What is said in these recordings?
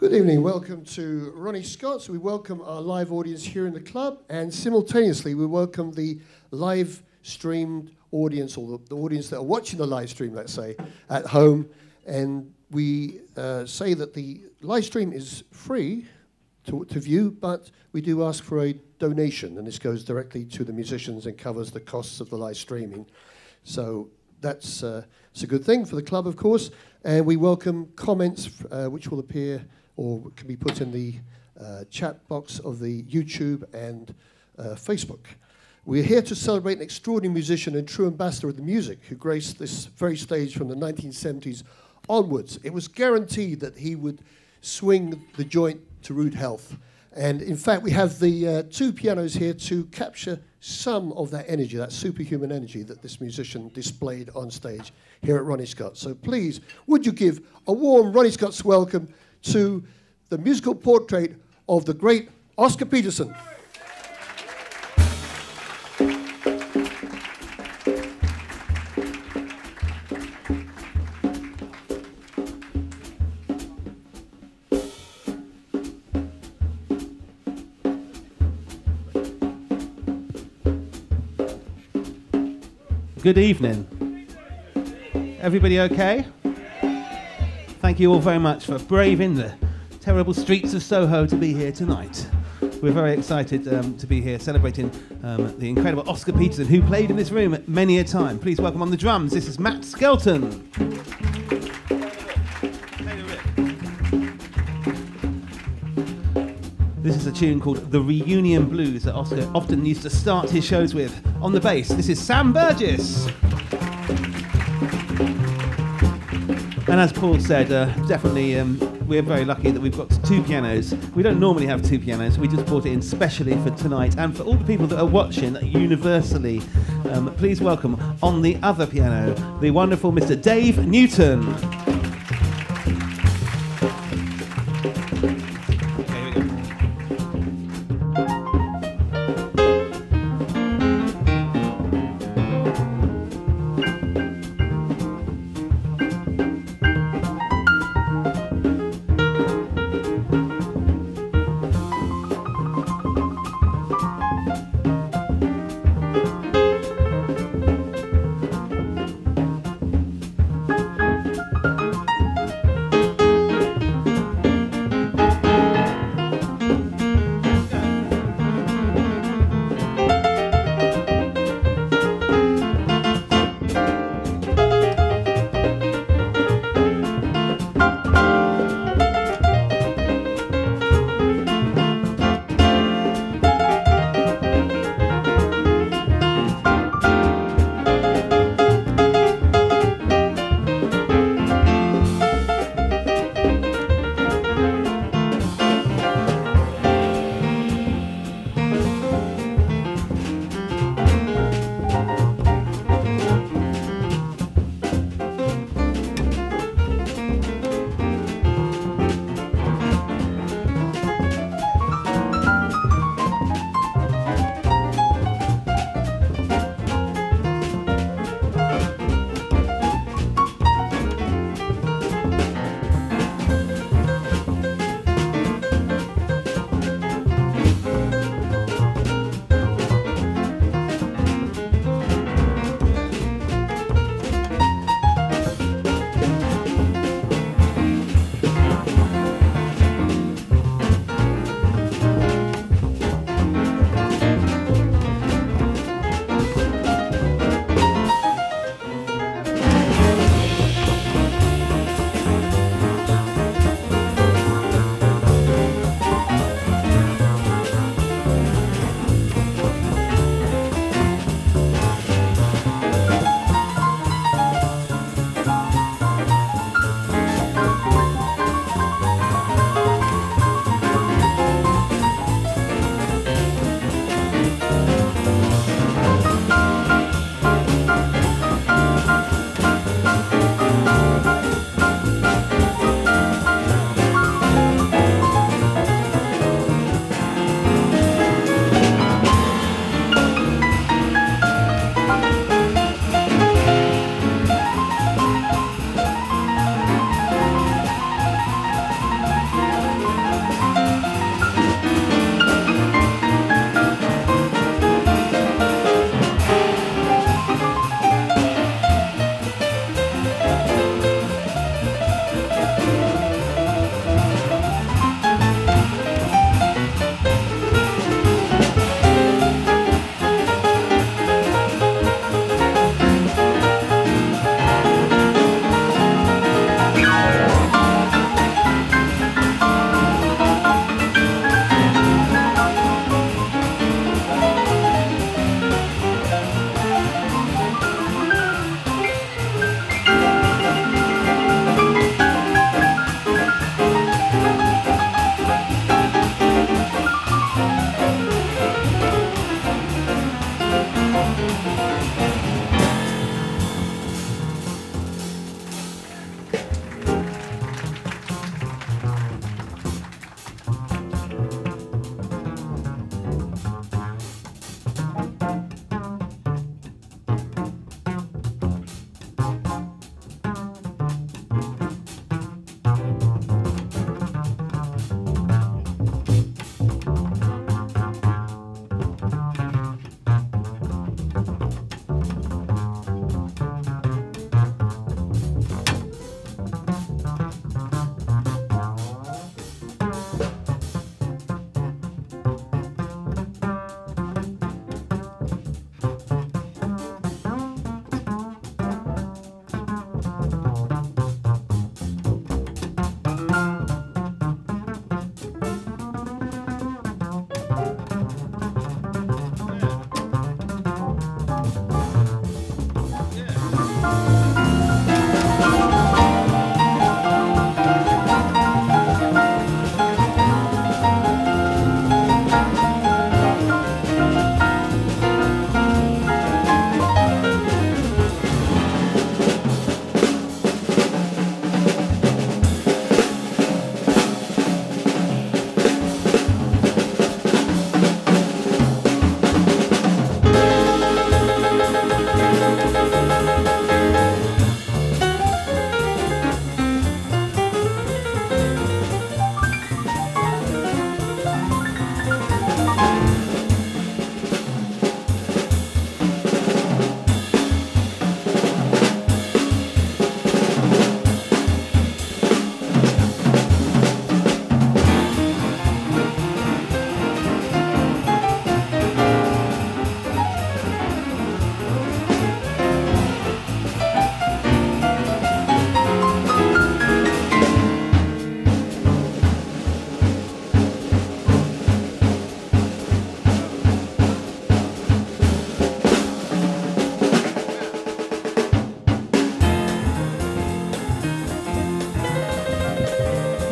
Good evening, welcome to Ronnie Scott's. We welcome our live audience here in the club, and simultaneously we welcome the live streamed audience, or the audience that are watching the live stream, let's say, at home. And we say that the live stream is free to view, but we do ask for a donation, and this goes directly to the musicians and covers the costs of the live streaming. So that's it's a good thing for the club, of course. And we welcome comments which will appear or can be put in the chat box of the YouTube and Facebook. We're here to celebrate an extraordinary musician and true ambassador of the music who graced this very stage from the 1970s onwards. It was guaranteed that he would swing the joint to rude health. And in fact, we have the two pianos here to capture some of that energy, that superhuman energy that this musician displayed on stage here at Ronnie Scott. So please, would you give a warm Ronnie Scott's welcome to the musical portrait of the great Oscar Peterson. Good evening. Everybody okay? Thank you all very much for braving the terrible streets of Soho to be here tonight. We're very excited to be here celebrating the incredible Oscar Peterson, who played in this room many a time. Please welcome on the drums, this is Matt Skelton. This is a tune called The Reunion Blues that Oscar often used to start his shows with. On the bass, this is Sam Burgess. And as Paul said, definitely we're very lucky that we've got two pianos. We don't normally have two pianos, we just brought it in specially for tonight. And for all the people that are watching universally, please welcome on the other piano, the wonderful Mr. Dave Newton.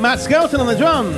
Matt Skelton on the drums.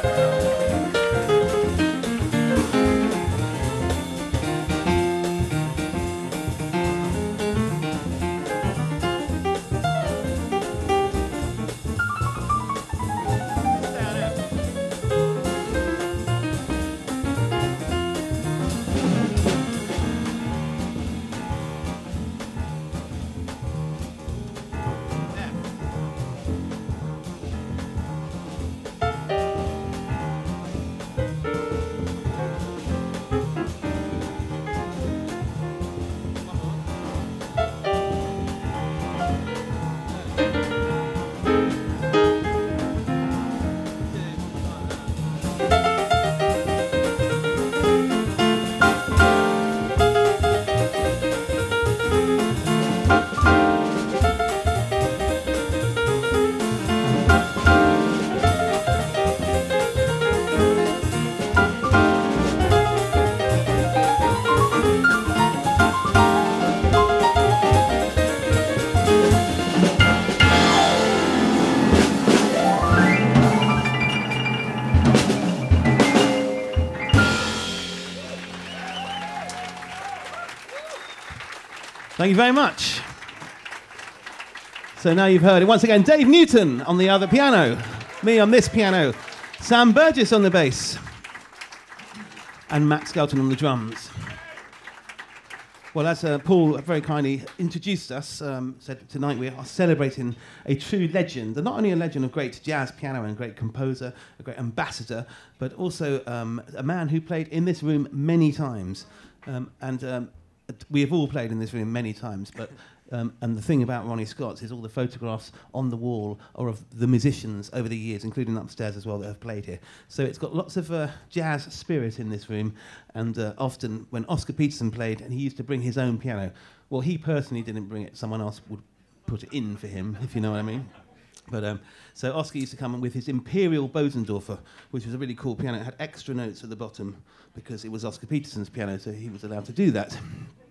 Thank you very much. So now you've heard it once again. Dave Newton on the other piano, me on this piano, Sam Burgess on the bass, and Matt Skelton on the drums. Well, as Paul very kindly introduced us, said tonight we are celebrating a true legend, and not only a legend of great jazz piano and great composer, a great ambassador, but also a man who played in this room many times. We have all played in this room many times, but and the thing about Ronnie Scott's is all the photographs on the wall are of the musicians over the years, including upstairs as well, that have played here. So it's got lots of jazz spirit in this room, and often when Oscar Peterson played, and he used to bring his own piano, well, he personally didn't bring it, someone else would put it in for him, if you know what I mean. But so Oscar used to come in with his Imperial Bosendorfer, which was a really cool piano. It had extra notes at the bottom because it was Oscar Peterson's piano, so he was allowed to do that.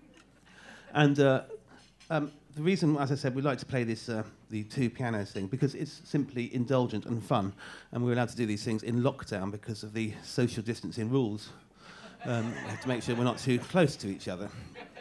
And the reason, as I said, we like to play this the two pianos thing because it's simply indulgent and fun, and we're allowed to do these things in lockdown because of the social distancing rules. We have to make sure we're not too close to each other.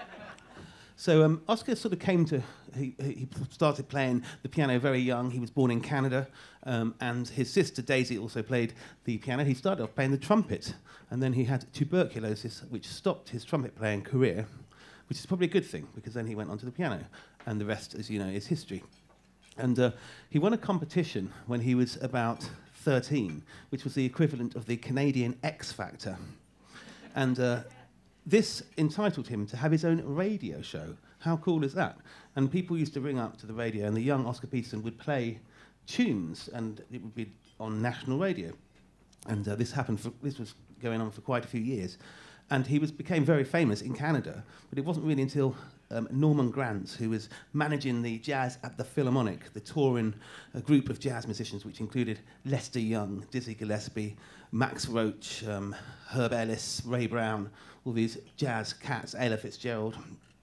So Oscar sort of came to, he started playing the piano very young. He was born in Canada, and his sister Daisy also played the piano. He started off playing the trumpet, and then he had tuberculosis, which stopped his trumpet playing career, which is probably a good thing, because then he went on to the piano, and the rest, as you know, is history. And he won a competition when he was about 13, which was the equivalent of the Canadian X Factor. And this entitled him to have his own radio show. How cool is that? And people used to ring up to the radio, and the young Oscar Peterson would play tunes, and it would be on national radio. And this was going on for quite a few years. And he became very famous in Canada, but it wasn't really until Norman Granz, who was managing the Jazz at the Philharmonic, the touring group of jazz musicians, which included Lester Young, Dizzy Gillespie, Max Roach, Herb Ellis, Ray Brown, all these jazz cats, Ella Fitzgerald.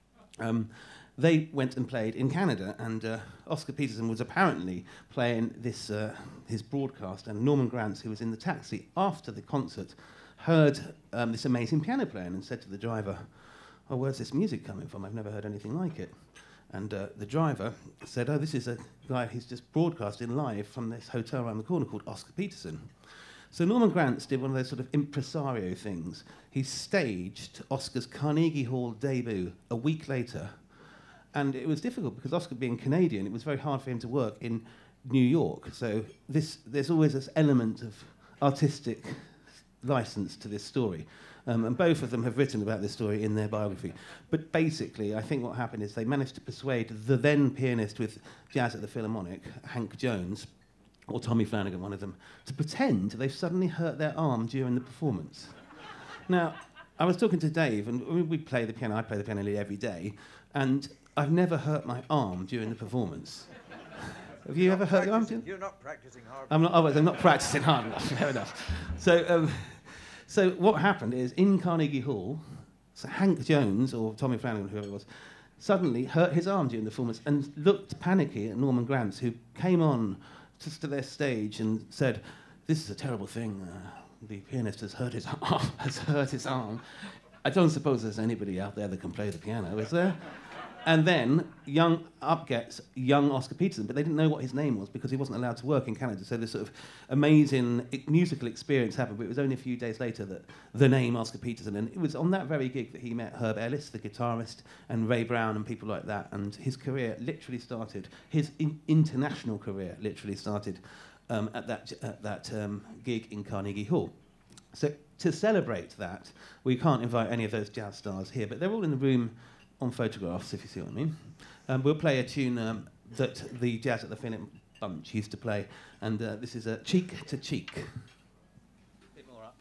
They went and played in Canada, and Oscar Peterson was apparently playing this his broadcast, and Norman Granz, who was in the taxi after the concert, heard this amazing piano playing and said to the driver, "Oh, where's this music coming from? I've never heard anything like it." And the driver said, "Oh, this is a guy who's just broadcasting live from this hotel around the corner called Oscar Peterson." So Norman Granz did one of those sort of impresario things. He staged Oscar's Carnegie Hall debut a week later. And it was difficult because Oscar being Canadian, it was very hard for him to work in New York. So there's always this element of artistic license to this story. And both of them have written about this story in their biography. But basically, I think what happened is they managed to persuade the then pianist with Jazz at the Philharmonic, Hank Jones, or Tommy Flanagan, one of them, to pretend they've suddenly hurt their arm during the performance. Now, I was talking to Dave, and we play the piano, I play the piano nearly every day, and I've never hurt my arm during the performance. Have you ever hurt your arm? You're not practicing hard. I'm not practicing hard enough, fair enough. So what happened is, in Carnegie Hall, so Hank Jones, or Tommy Flanagan, whoever it was, suddenly hurt his arm during the performance and looked panicky at Norman Granz, who came on to their stage and said, "This is a terrible thing. The pianist has hurt his arm. I don't suppose there's anybody out there that can play the piano, is there?" And then up gets young Oscar Peterson, but they didn't know what his name was because he wasn't allowed to work in Canada. So this sort of amazing musical experience happened, but it was only a few days later that the name Oscar Peterson, and it was on that very gig that he met Herb Ellis, the guitarist, and Ray Brown and people like that. And his career literally started, his international career literally started at that gig in Carnegie Hall. So to celebrate that, we can't invite any of those jazz stars here, but they're all in the room on photographs, if you see what I mean. We'll play a tune that the Jazz at the Philip Bunch used to play, and this is Cheek to Cheek. A bit more up.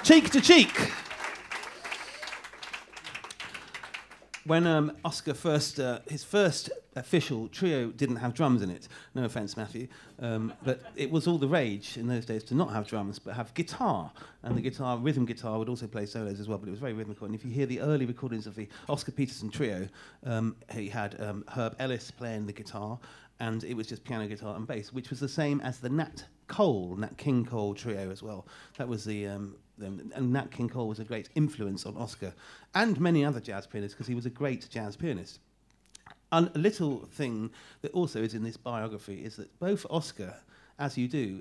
Cheek to cheek. When Oscar his first official trio didn't have drums in it. No offence, Matthew, but it was all the rage in those days to not have drums but have guitar, and the rhythm guitar would also play solos as well. But it was very rhythmical. And if you hear the early recordings of the Oscar Peterson trio, he had Herb Ellis playing the guitar, and it was just piano, guitar, and bass, which was the same as the Nat King Cole trio as well. That was and Nat King Cole was a great influence on Oscar and many other jazz pianists because he was a great jazz pianist. And a little thing that also is in this biography is that both Oscar, as you do,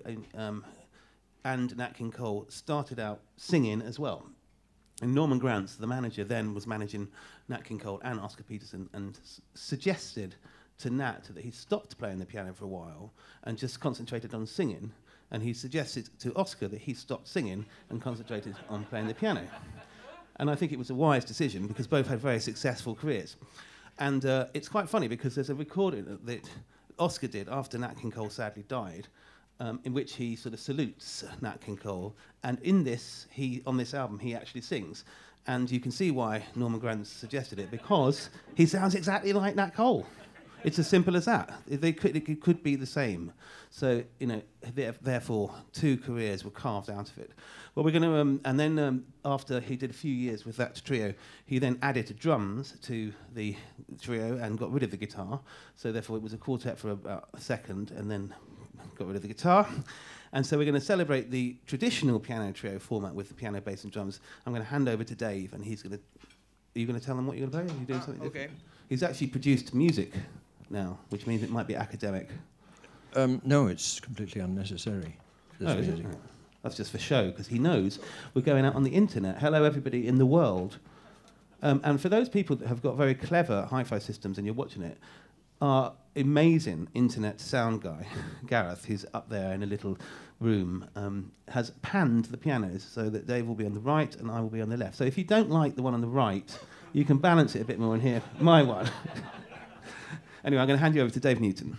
and Nat King Cole started out singing as well. And Norman Granz, the manager then, was managing Nat King Cole and Oscar Peterson, and suggested to Nat that he stopped playing the piano for a while and just concentrated on singing. And he suggested to Oscar that he stopped singing and concentrated on playing the piano. And I think it was a wise decision because both had very successful careers. And it's quite funny because there's a recording that Oscar did after Nat King Cole sadly died, in which he sort of salutes Nat King Cole. And in this, on this album, he actually sings. And you can see why Norman Granz suggested it, because he sounds exactly like Nat Cole. It's as simple as that. It could be the same. So, therefore, two careers were carved out of it. Well, we're going to, and then after he did a few years with that trio, he then added drums to the trio and got rid of the guitar. So, therefore, it was a quartet for about a second and then got rid of the guitar. And so we're going to celebrate the traditional piano trio format with the piano, bass, and drums. I'm going to hand over to Dave, and he's going to... Are you going to tell him what you're going to play? Are you doing something different? Okay. He's actually produced music now, which means it might be academic. No, it's completely unnecessary. Oh, is it? That's just for show, because he knows we're going out on the internet. Hello, everybody in the world. And for those people that have got very clever hi-fi systems and you're watching it, our amazing internet sound guy, Gareth, who's up there in a little room, has panned the pianos so that Dave will be on the right and I will be on the left. So if you don't like the one on the right, you can balance it a bit more and hear my one. Anyway, I'm going to hand you over to Dave Newton.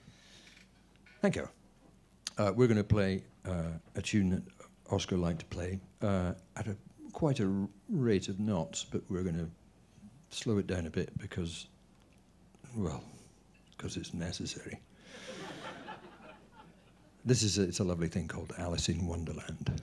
Thank you. We're going to play a tune that Oscar liked to play at quite a rate of knots, but we're going to slow it down a bit because it's necessary. It's a lovely thing called Alice in Wonderland.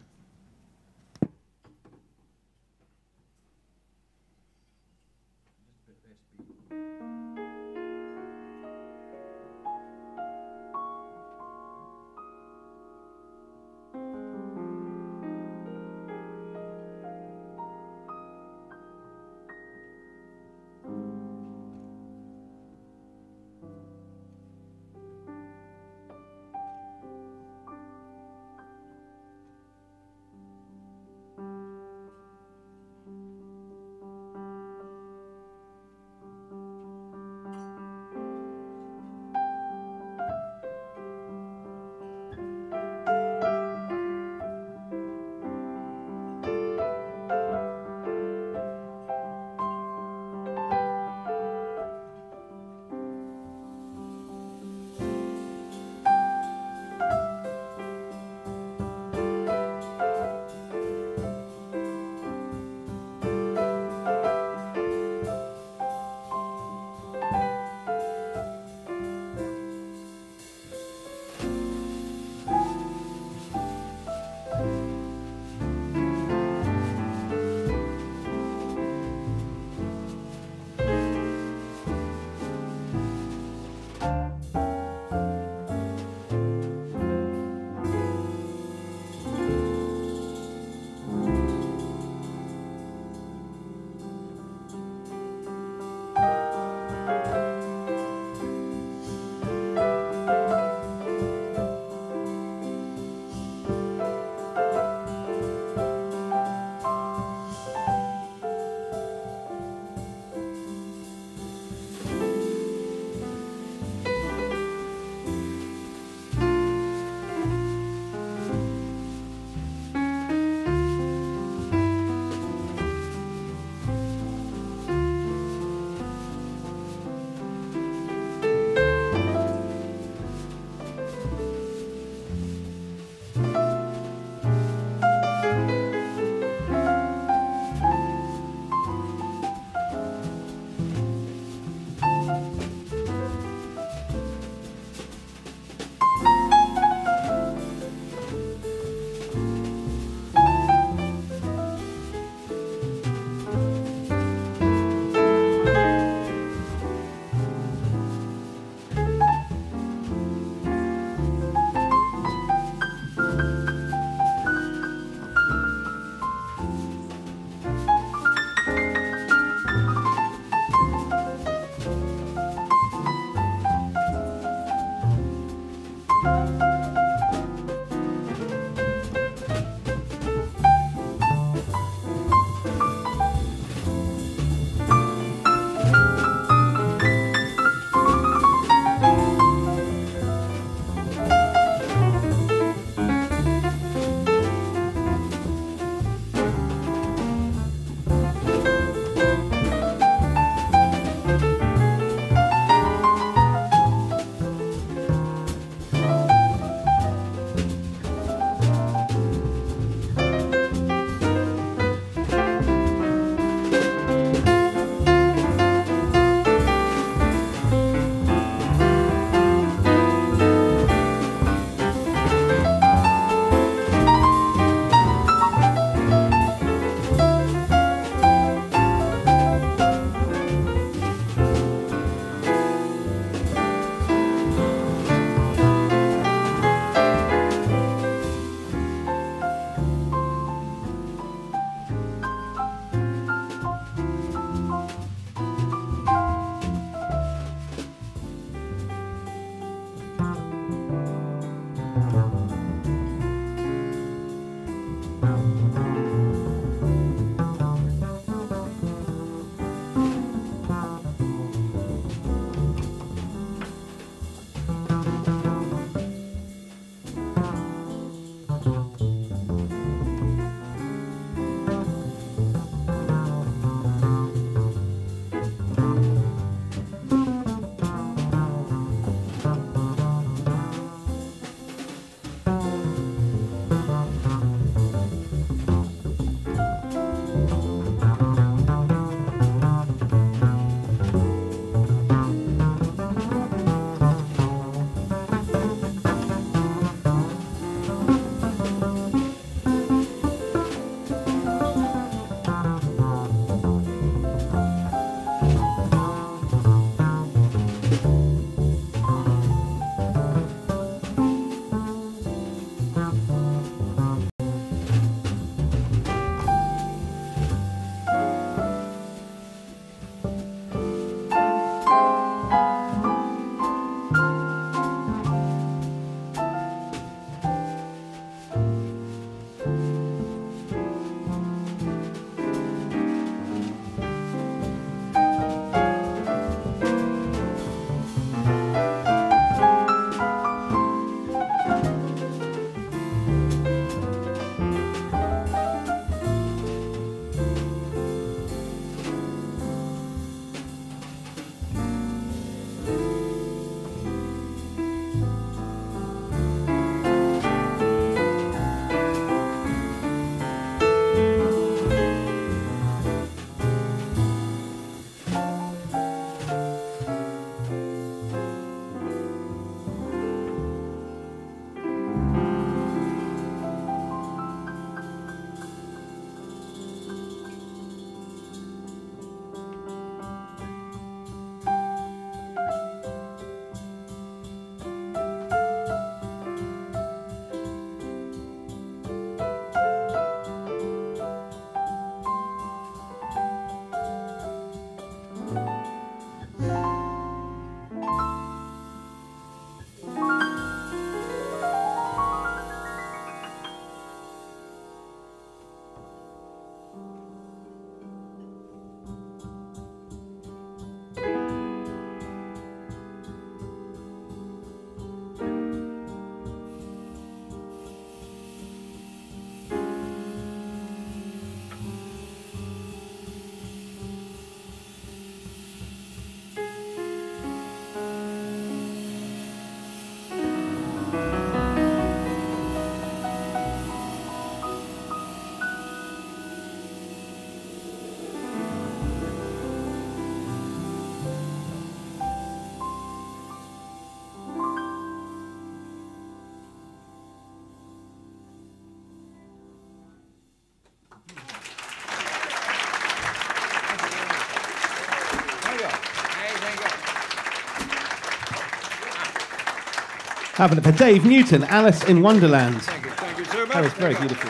Having it for Dave Newton, Alice in Wonderland. Thank you so much. That was very beautiful.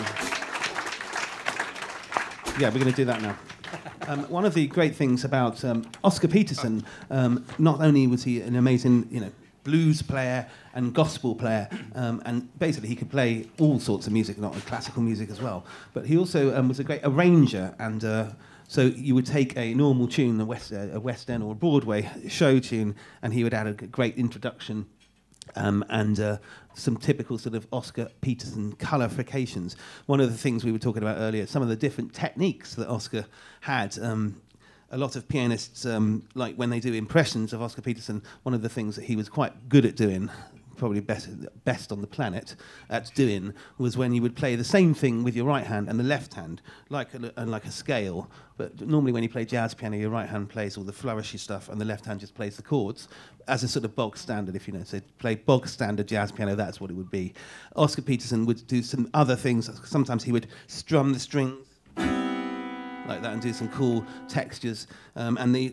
Yeah, we're going to do that now. One of the great things about Oscar Peterson, not only was he an amazing, blues player and gospel player, and basically he could play all sorts of music, not classical music as well, but he also was a great arranger, and so you would take a normal tune, a West End or a Broadway show tune, and he would add a great introduction and some typical sort of Oscar Peterson colorifications. One of the things we were talking about earlier, some of the different techniques that Oscar had. A lot of pianists, like when they do impressions of Oscar Peterson, one of the things that he was quite good at doing, probably best on the planet at doing, was when you would play the same thing with your right hand and the left hand, like a scale. But normally when you play jazz piano, your right hand plays all the flourishy stuff and the left hand just plays the chords, as a sort of bog standard, if you know. So play bog standard jazz piano, that's what it would be. Oscar Peterson would do some other things. Sometimes he would strum the strings like that and do some cool textures. And the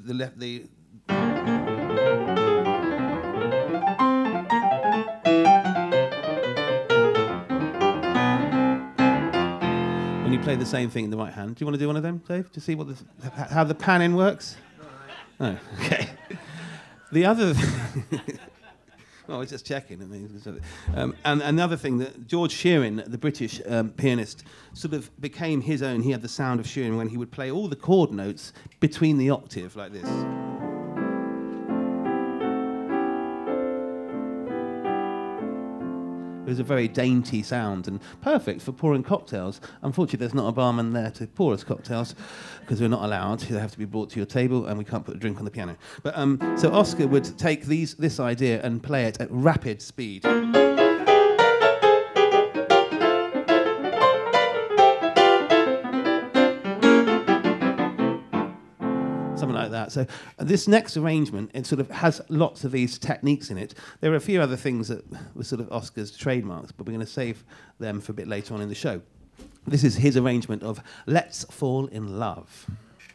when you play the same thing in the right hand. Do you want to do one of them, Dave, to see how the panning works? Oh, okay. The other... Well, I was just checking. And another thing, that George Shearing, the British pianist, sort of became his own. He had the sound of Shearing when he would play all the chord notes between the octave, like this. It was a very dainty sound and perfect for pouring cocktails. Unfortunately, there's not a barman there to pour us cocktails because we're not allowed. They have to be brought to your table and we can't put a drink on the piano. But so Oscar would take this idea and play it at rapid speed. Something like that. So this next arrangement, it sort of has lots of these techniques in it. There are a few other things that were sort of Oscar's trademarks, but we're going to save them for a bit later on in the show. This is his arrangement of Let's Fall in Love.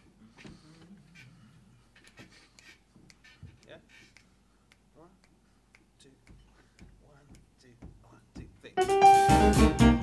Yeah? 1, 2, 1, 2, 1, 2, 3.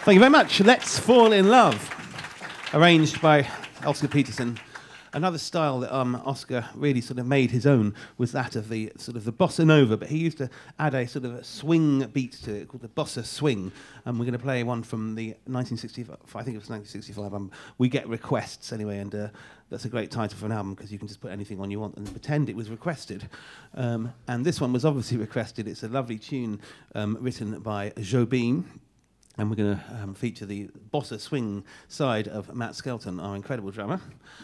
Thank you very much. Let's Fall in Love, arranged by Oscar Peterson. Another style that Oscar really sort of made his own was that of the sort of the bossa nova, but he used to add a sort of a swing beat to it called the bossa swing. And we're going to play one from the 1965, I think it was 1965 album. We Get Requests anyway, and that's a great title for an album because you can just put anything on you want and pretend it was requested. And this one was obviously requested. It's a lovely tune written by Jobim. And we're going to feature the bossa swing side of Matt Skelton, our incredible drummer.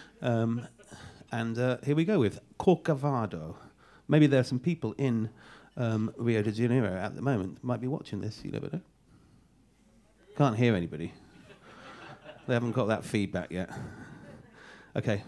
Here we go with Corcovado. Maybe there are some people in Rio de Janeiro at the moment might be watching this, you never know. Can't hear anybody. They haven't got that feedback yet. Okay.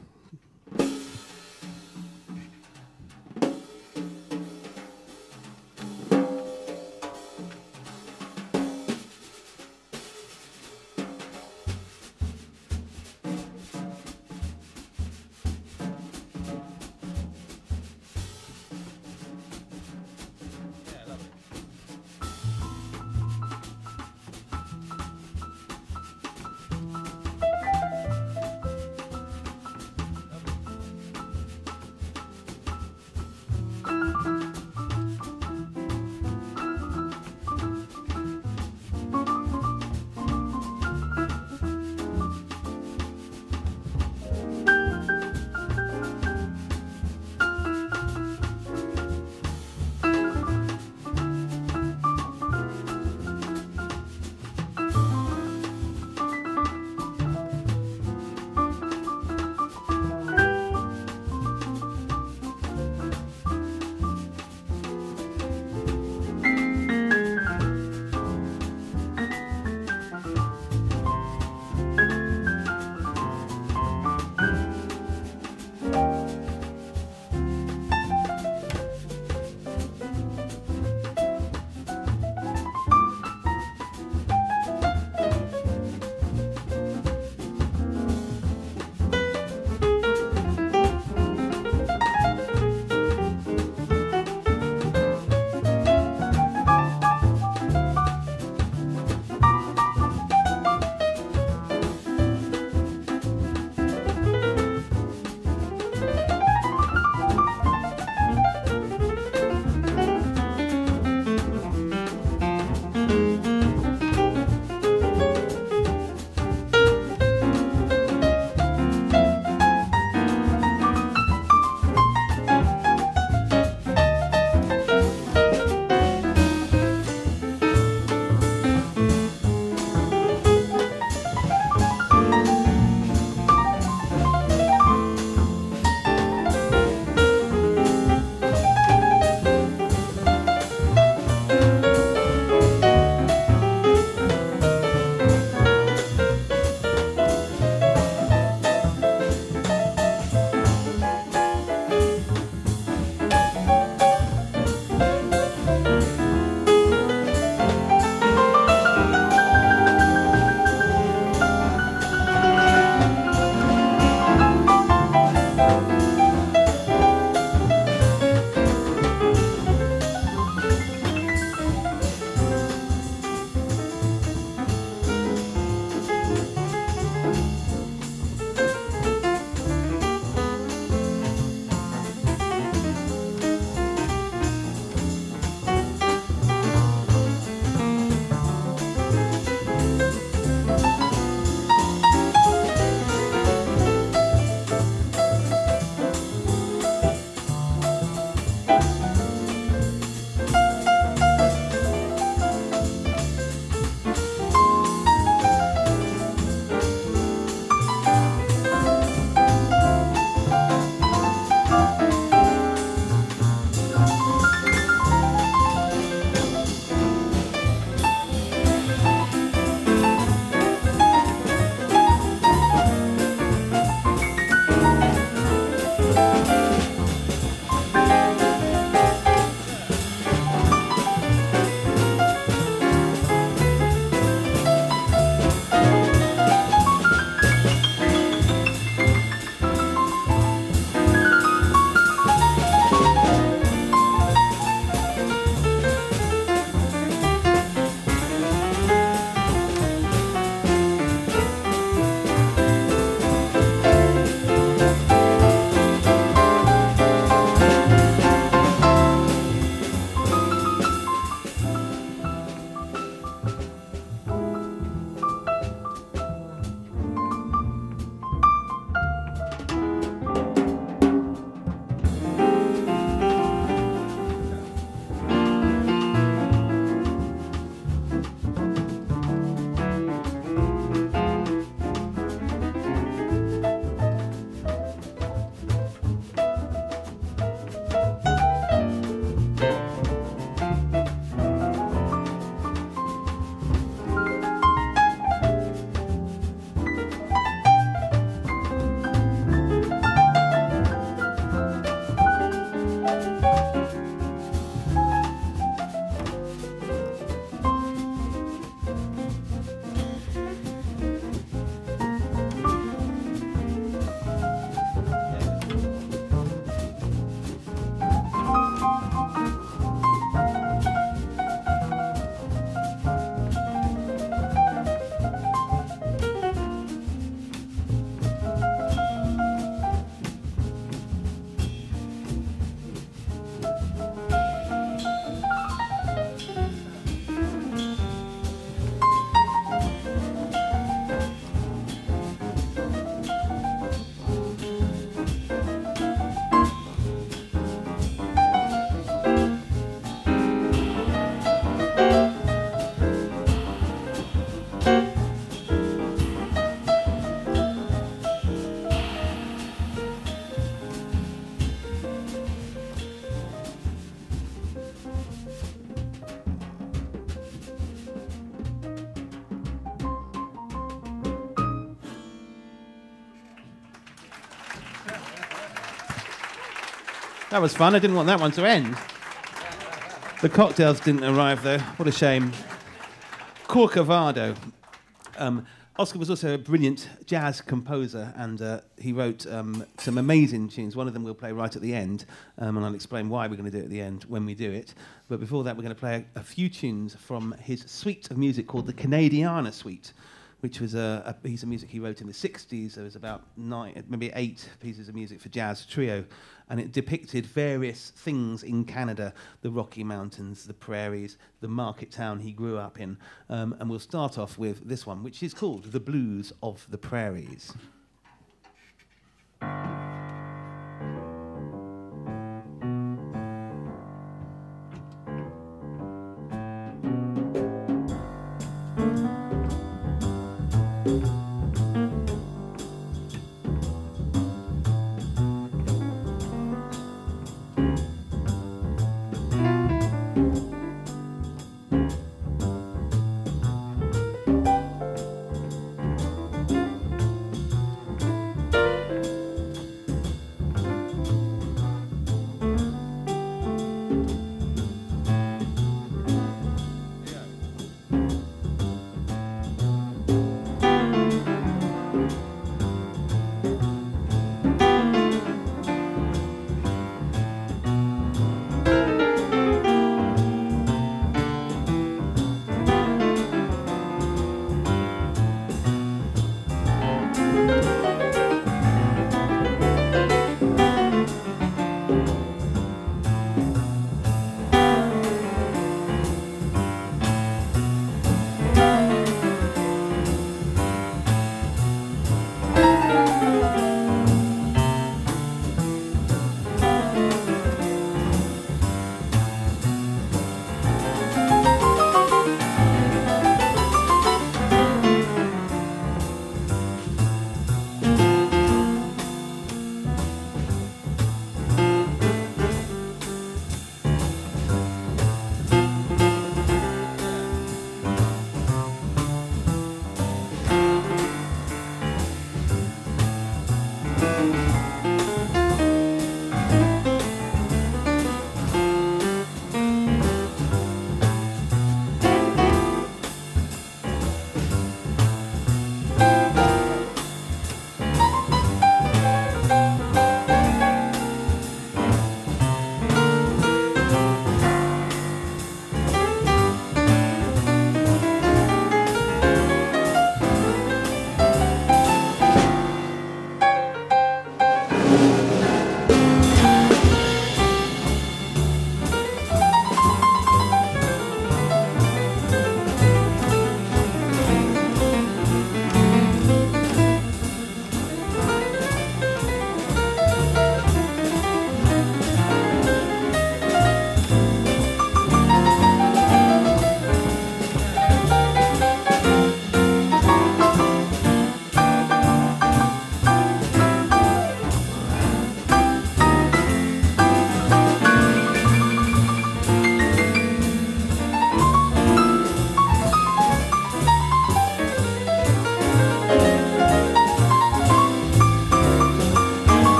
That was fun. I didn't want that one to end. The cocktails didn't arrive, though. What a shame. Corcovado. Oscar was also a brilliant jazz composer, and he wrote some amazing tunes. One of them we'll play right at the end, and I'll explain why we're going to do it at the end when we do it. But before that, we're going to play a few tunes from his suite of music called the Canadiana Suite, which was a piece of music he wrote in the 60s. There was about 9, maybe 8 pieces of music for jazz trio, and it depicted various things in Canada, the Rocky Mountains, the prairies, the market town he grew up in. And we'll start off with this one, which is called The Blues of the Prairies.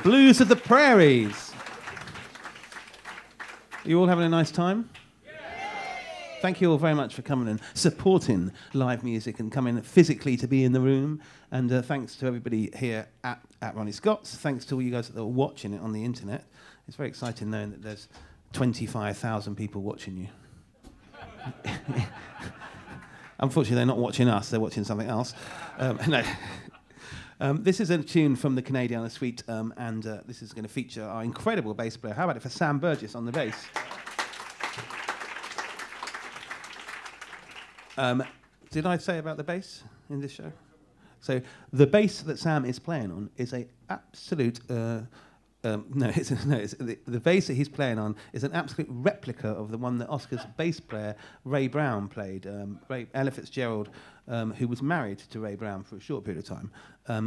Blues of the Prairies. You all having a nice time? Thank you all very much for coming and supporting live music and coming physically to be in the room. And thanks to everybody here at Ronnie Scott's. Thanks to all you guys that are watching it on the internet. It's very exciting knowing that there's 25,000 people watching you. Unfortunately, they're not watching us. They're watching something else. No. This is a tune from the Canadiana Suite, and this is going to feature our incredible bass player. How about it for Sam Burgess on the bass? Did I say about the bass in this show? So the bass that Sam is playing on is a absolute... the bass that he's playing on is an absolute replica of the one that Oscar's bass player Ray Brown played. Ella Fitzgerald, who was married to Ray Brown for a short period of time,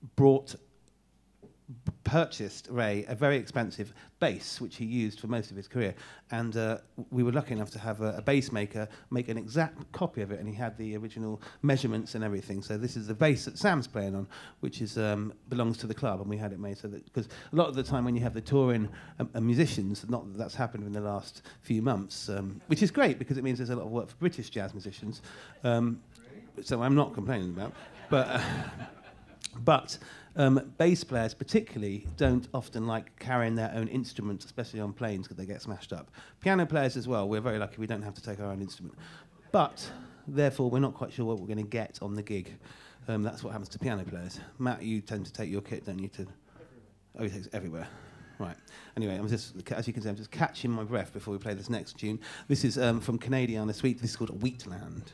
purchased Ray a very expensive bass, which he used for most of his career. And we were lucky enough to have a bass maker make an exact copy of it, and he had the original measurements and everything. So this is the bass that Sam's playing on, which is belongs to the club, and we had it made so that, because a lot of the time when you have the touring musicians, not that that's happened in the last few months, which is great because it means there's a lot of work for British jazz musicians, so I'm not complaining about, but bass players particularly don't often like carrying their own instruments, especially on planes, because they get smashed up. Piano players as well, we're very lucky we don't have to take our own instrument. But, therefore, we're not quite sure what we're going to get on the gig. That's what happens to piano players. Matt, you tend to take your kit, don't you? Oh, he takes it everywhere. Right. Anyway, I'm just, as you can see, I'm just catching my breath before we play this next tune. This is from Canadiana Suite. This is called Wheatland.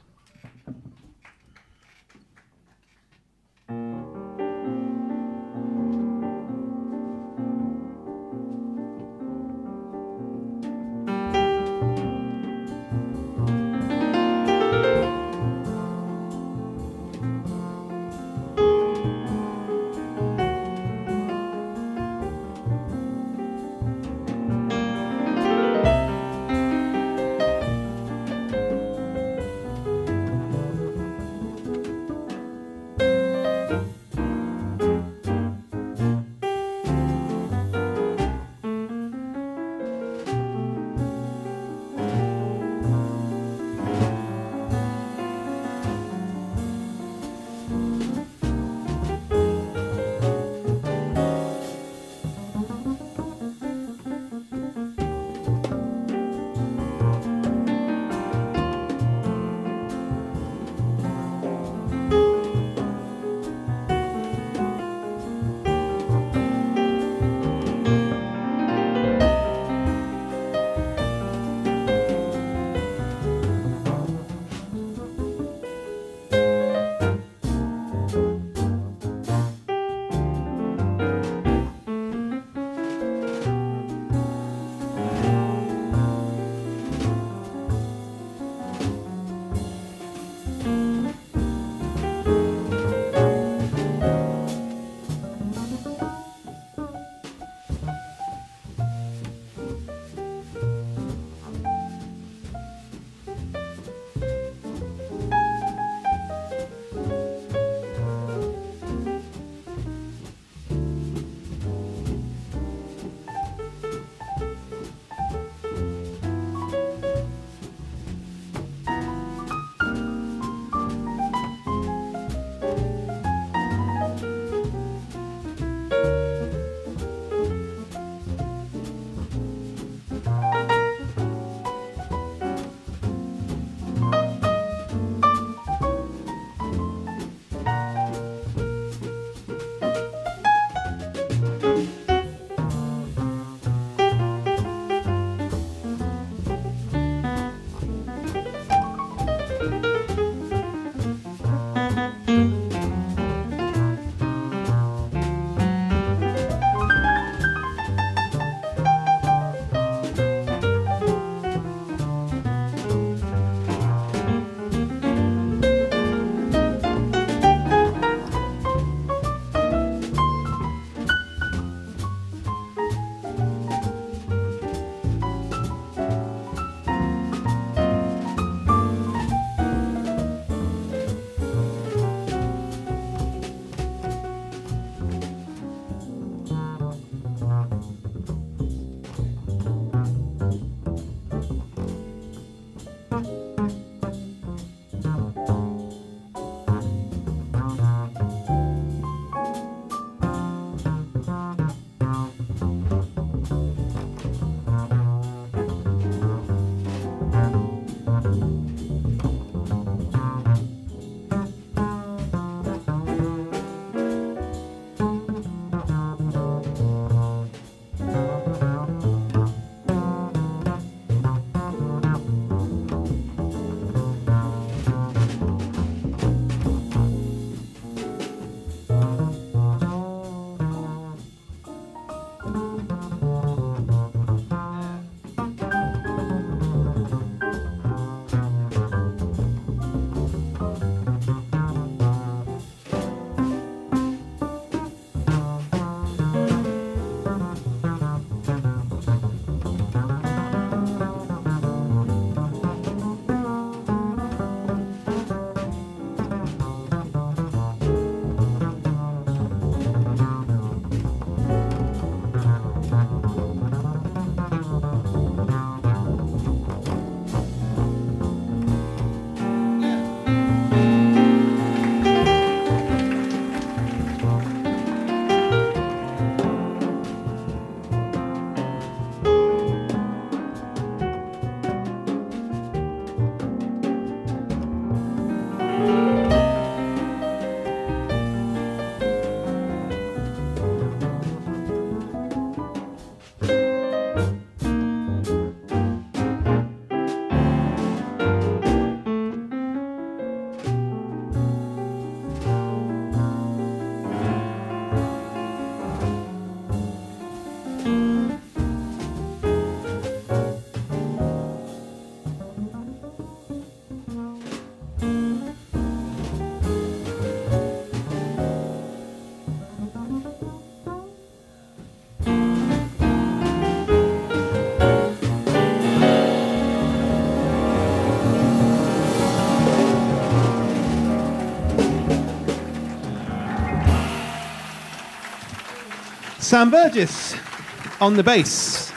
Sam Burgess on the bass.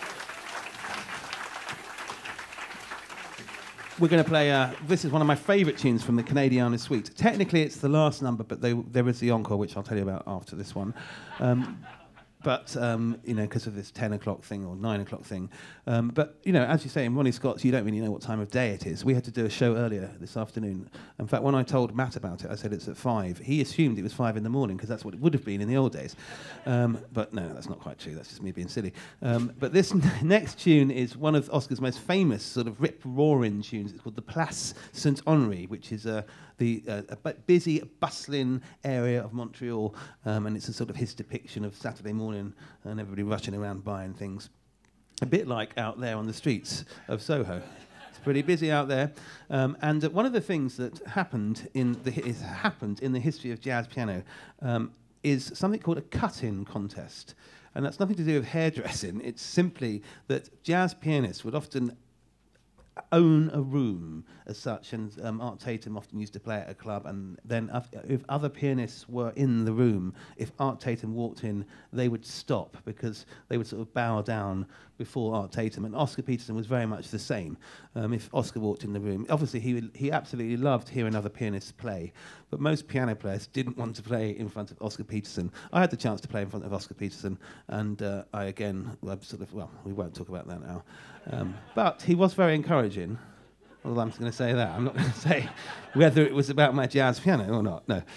We're going to play, this is one of my favourite tunes from the Canadiana Suite. Technically it's the last number, but there is the encore, which I'll tell you about after this one. But, you know, because of this 10 o'clock thing or 9 o'clock thing. But, you know, as you say, in Ronnie Scott's, you don't really know what time of day it is. We had to do a show earlier this afternoon. In fact, when I told Matt about it, I said it's at 5. He assumed it was 5 in the morning, because that's what it would have been in the old days. But no, that's not quite true. That's just me being silly. But this next tune is one of Oscar's most famous sort of rip-roaring tunes. It's called the Place Saint-Henri, which is a busy, bustling area of Montreal, and it's a sort of his depiction of Saturday morning and everybody rushing around buying things. A bit like out there on the streets of Soho. It's pretty busy out there. And one of the things that happened in the history of jazz piano is something called a cut-in contest. And that's nothing to do with hairdressing. It's simply that jazz pianists would often own a room as such, and Art Tatum often used to play at a club, and then if other pianists were in the room, if Art Tatum walked in, they would stop because they would sort of bow down before Art Tatum, and Oscar Peterson was very much the same. If Oscar walked in the room, obviously he absolutely loved hearing other pianists play, but most piano players didn't want to play in front of Oscar Peterson. I had the chance to play in front of Oscar Peterson, and we won't talk about that now. But he was very encouraging. Well, I'm going to say that. I'm not going to say whether it was about my jazz piano or not, no.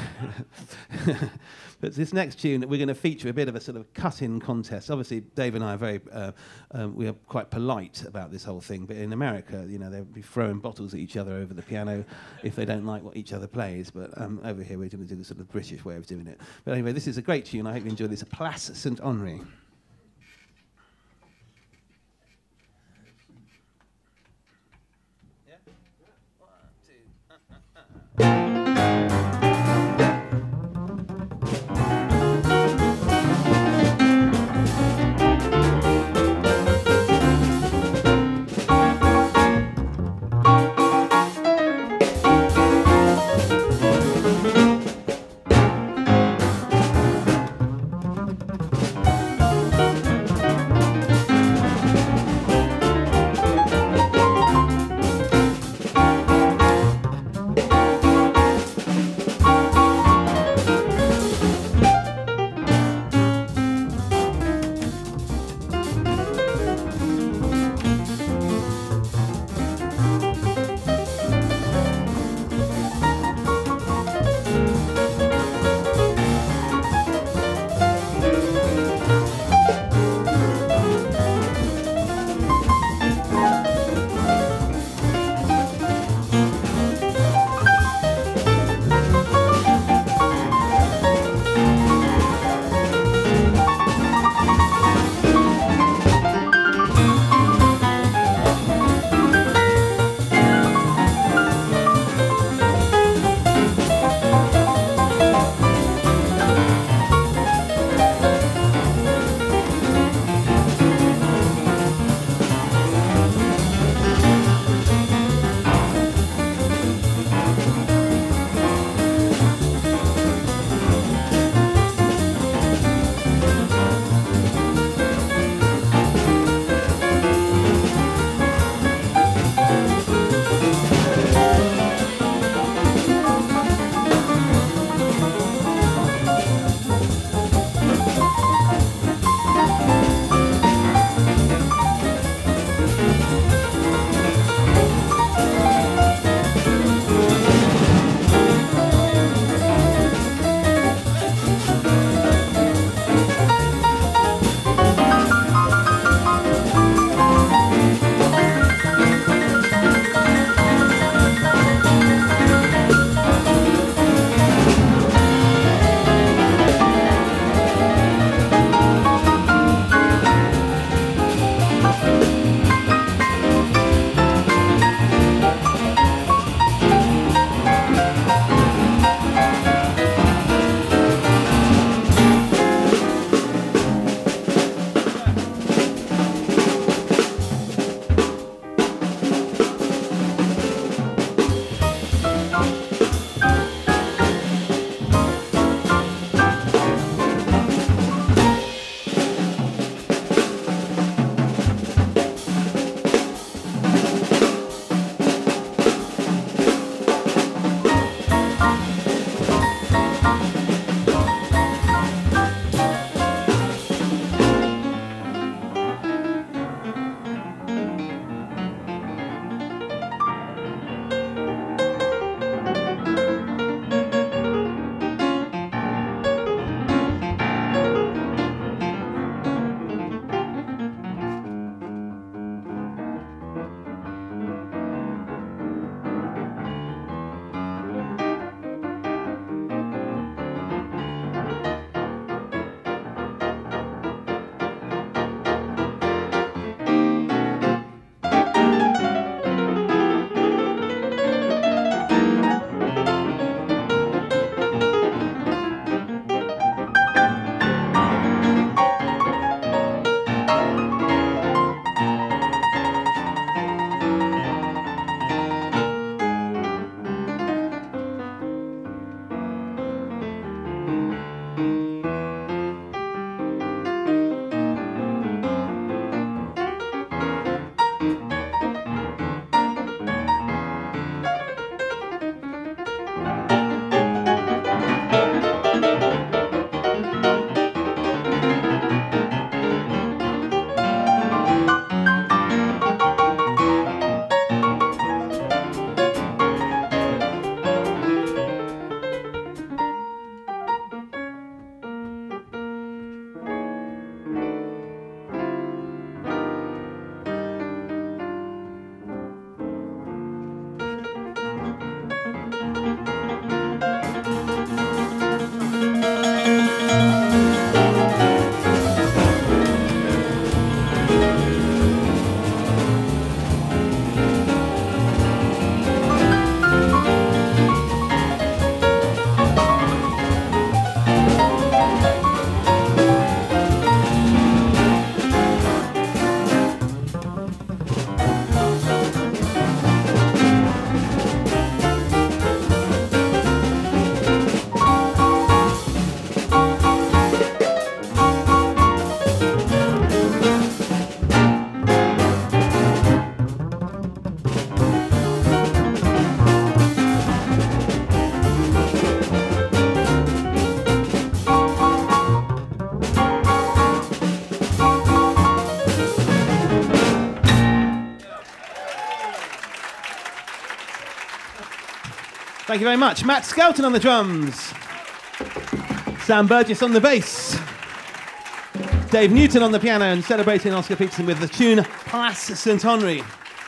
But this next tune, we're going to feature a bit of a sort of cut-in contest. Obviously, Dave and I are we are quite polite about this whole thing, but in America, you know, they'll be throwing bottles at each other over the piano if they don't like what each other plays. But over here, we're going to do the sort of British way of doing it. But anyway, this is a great tune. I hope you enjoy this. Place Saint-Henri. Thank you very much. Matt Skelton on the drums. Sam Burgess on the bass. Dave Newton on the piano, and celebrating Oscar Peterson with the tune Place Saint-Henri.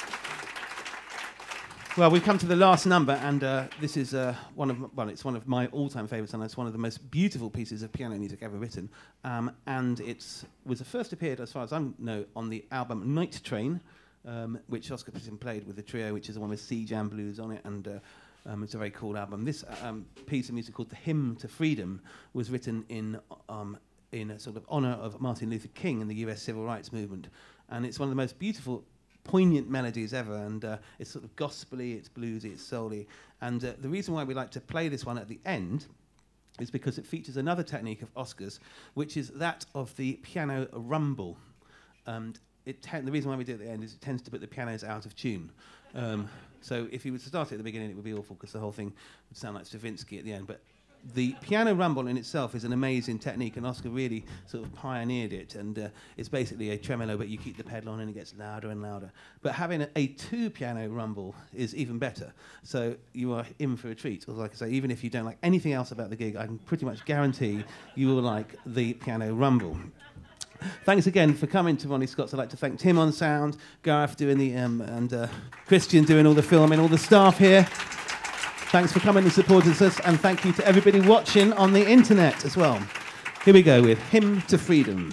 Well, we've come to the last number, and this is it's one of my all-time favourites, and it's one of the most beautiful pieces of piano music ever written. And it was first appeared, as far as I know, on the album Night Train, which Oscar Peterson played with the trio, which is the one with Sea Jam Blues on it, and it's a very cool album. This piece of music called The Hymn to Freedom was written in a sort of honour of Martin Luther King and the US Civil Rights Movement, and it's one of the most beautiful, poignant melodies ever, and it's sort of gospelly, it's bluesy, it's soul-y, and the reason why we like to play this one at the end is because it features another technique of Oscar's, which is that of the piano rumble. And the reason why we do it at the end is it tends to put the pianos out of tune. So if you were to start it at the beginning, it would be awful because the whole thing would sound like Stravinsky at the end. But the piano rumble in itself is an amazing technique, and Oscar really sort of pioneered it, and it's basically a tremolo, but you keep the pedal on and it gets louder and louder. But having a two-piano rumble is even better, so you are in for a treat. Or like I say, even if you don't like anything else about the gig, I can pretty much guarantee you will like the piano rumble. Thanks again for coming to Ronnie Scott's. I'd like to thank Tim on sound, Gareth doing the and Christian doing all the filming, all the staff here. Thanks for coming and supporting us, and thank you to everybody watching on the internet as well. Here we go with Hymn to Freedom.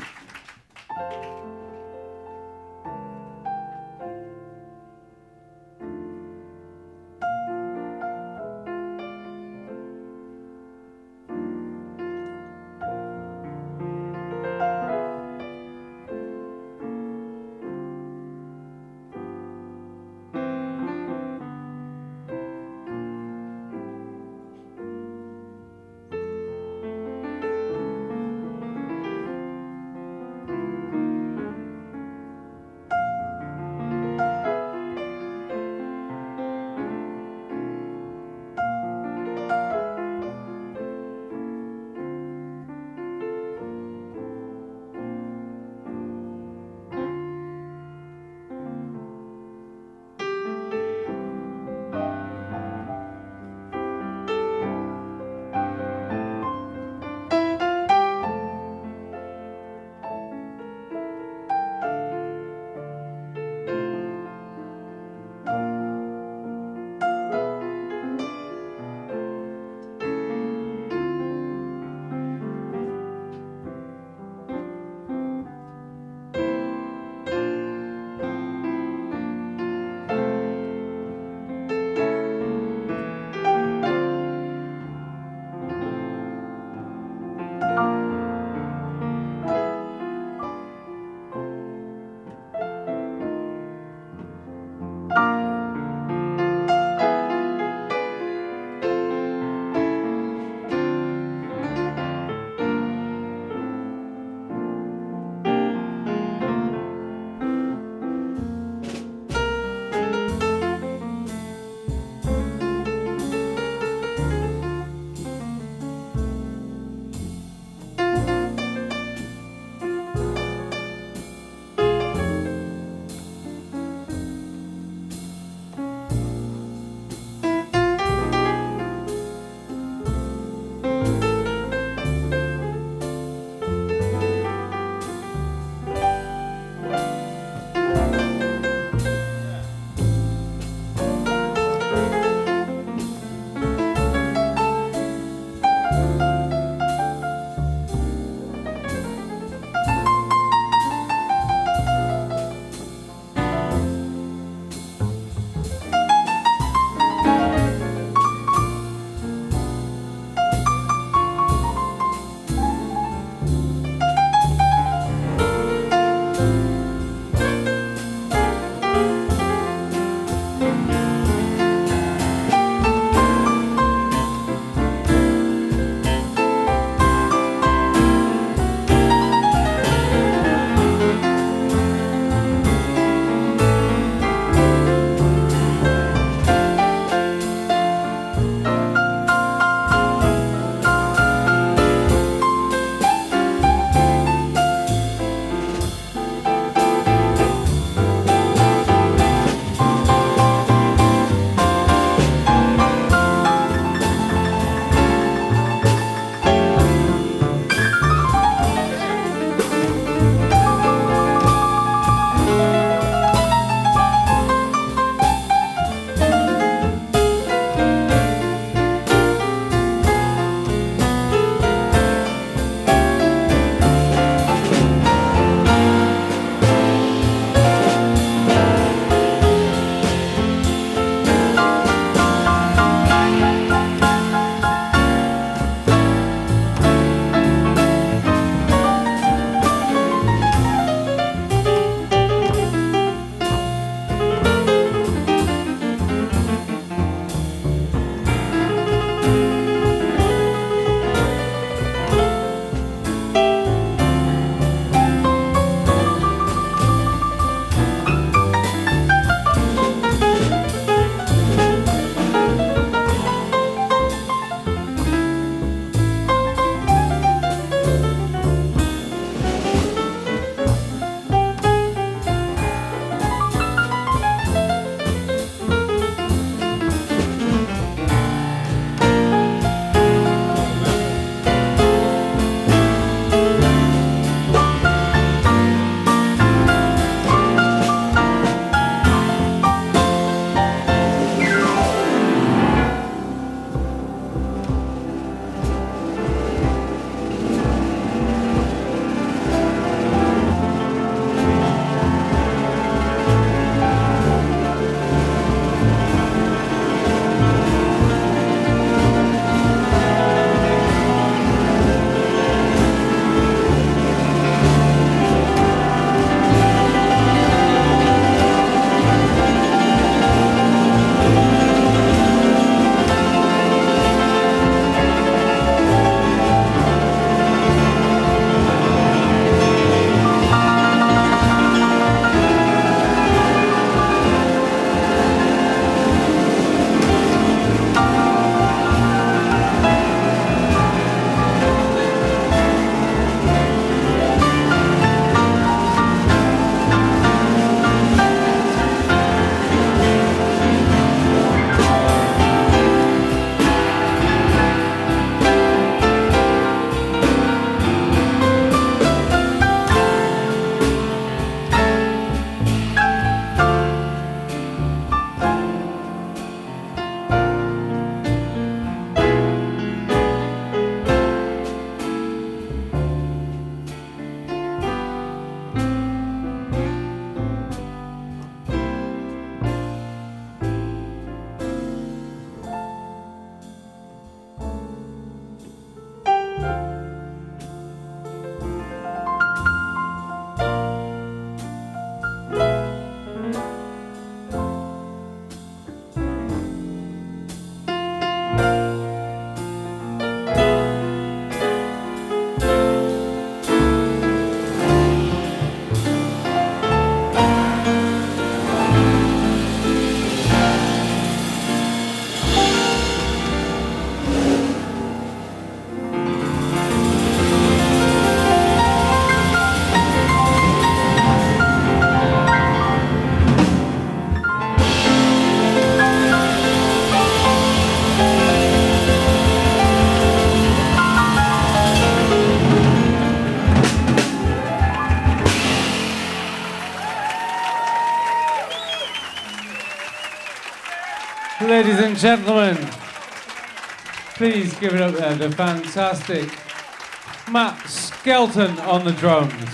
Ladies and gentlemen, please give it up there, the fantastic Matt Skelton on the drums,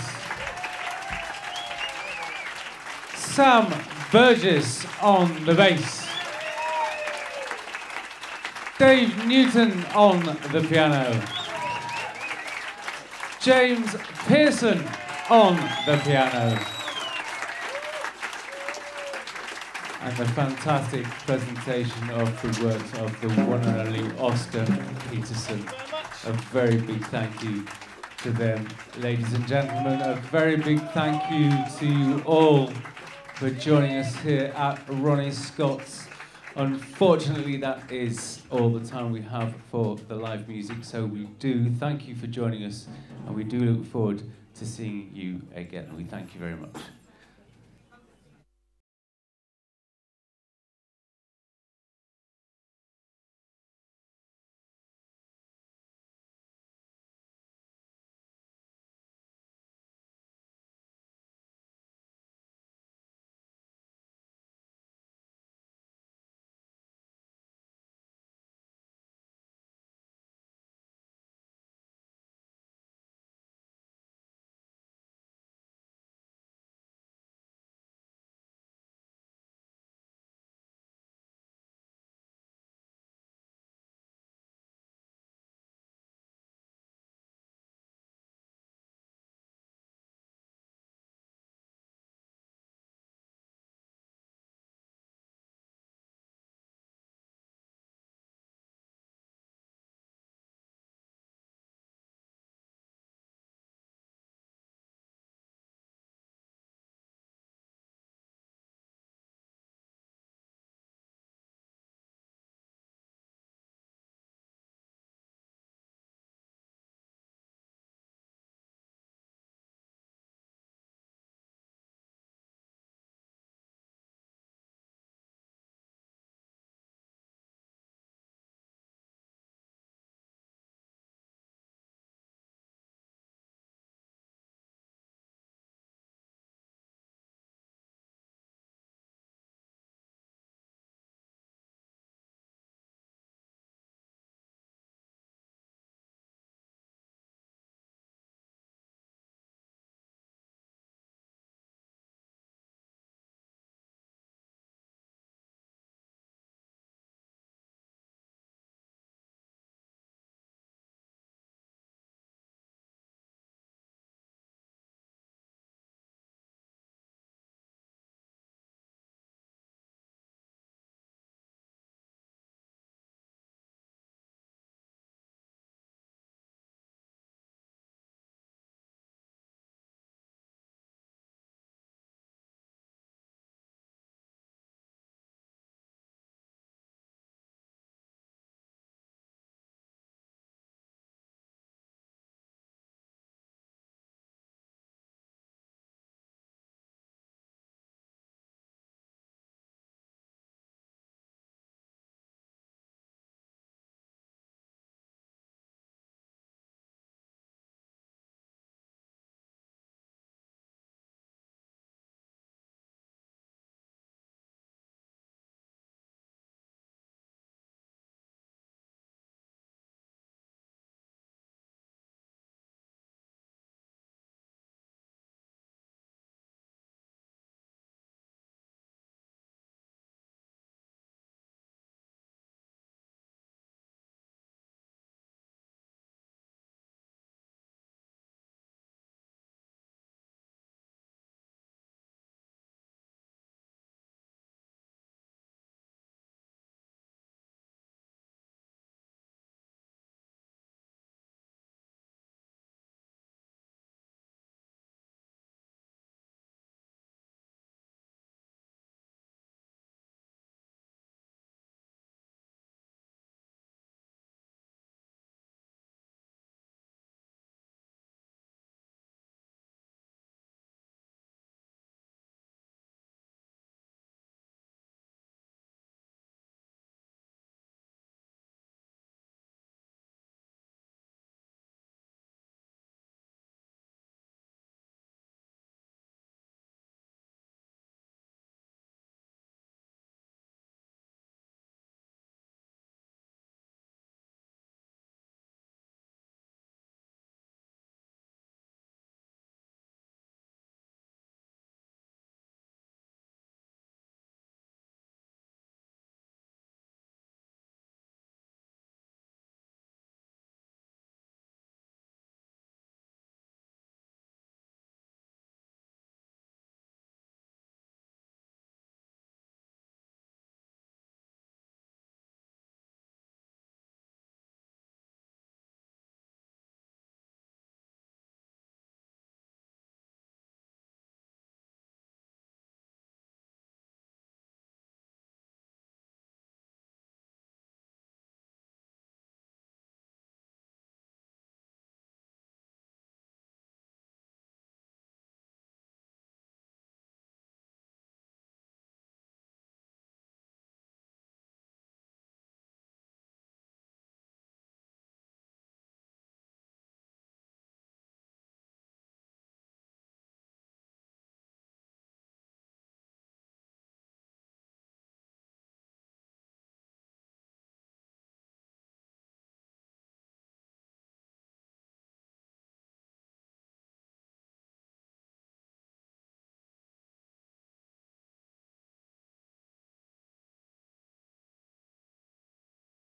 Sam Burgess on the bass, Dave Newton on the piano, James Pearson on the piano, and the fantastic presentation of the works of the one and only Oscar Peterson. A very big thank you to them. Ladies and gentlemen, a very big thank you to you all for joining us here at Ronnie Scott's. Unfortunately, that is all the time we have for the live music, so we do thank you for joining us, and we do look forward to seeing you again. We thank you very much.